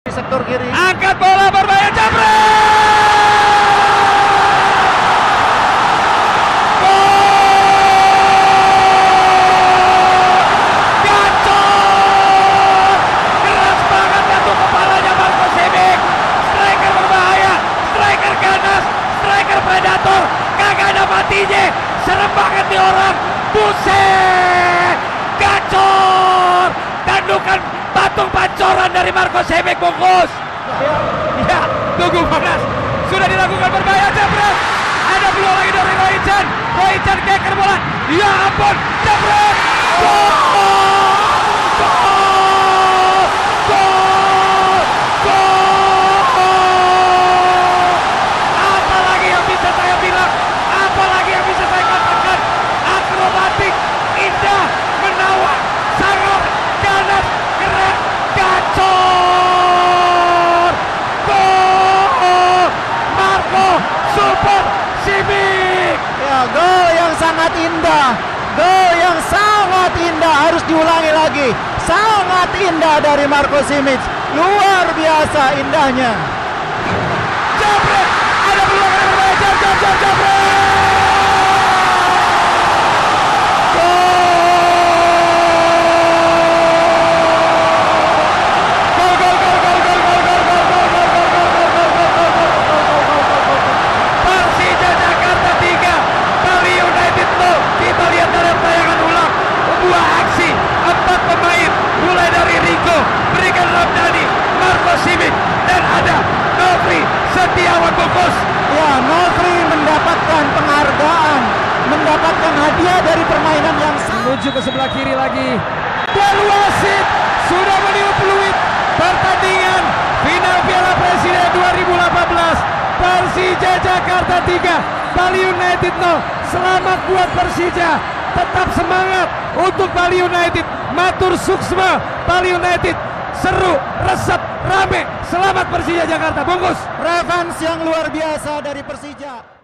sektor kiri. Angkat bola berbahaya, Japri. Gacor. Keras banget jatuh kepalanya Marco Simic. Striker berbahaya, striker ganas, striker predator. Kagak ada matinya. Serem banget nih orang. Buset. Gacor. Tandukan patung pancoran dari Marco Simic, bungkus. Ya, tunggu panas. Sudah dilakukan berbahaya, Japret. Ada peluang lagi dari Roychan. Roychan keker bola. Ya ampun, Japret. Gol! Gol! Gol! Gol! Apa lagi yang bisa saya bilang? Apa lagi yang bisa saya katakan? Akrobatik, indah, menawan, sangat ganas, keren, gacor! Gol! Marco Super Simic! Ya, gol yang sangat indah. Gol yang sangat indah, harus diulangi lagi. Sangat indah dari Marco Simic. Luar biasa indahnya. Japret! Ada peluang yang berbahaya, Japret! Persija Jakarta 3, Bali United 0. Kita lihat dalam tayangan ulang. Sebuah aksi, 4 pemain, mulai dari Rico, berikan Ramdhani, Marco Simic, dan ada Nofri Setiawan, bungkus. Ya, Nofri mendapatkan penghargaan, mendapatkan hadiah dari permainan yang Menuju ke sebelah kiri lagi. Dan wasit sudah meniup peluit pertandingan final Piala Presiden 2018. Persija Jakarta 3, Bali United 0. Selamat buat Persija. Tetap semangat untuk Bali United. Matur suksma Bali United. Seru, resep, rame. Selamat Persija Jakarta, bungkus. revenge yang luar biasa dari Persija.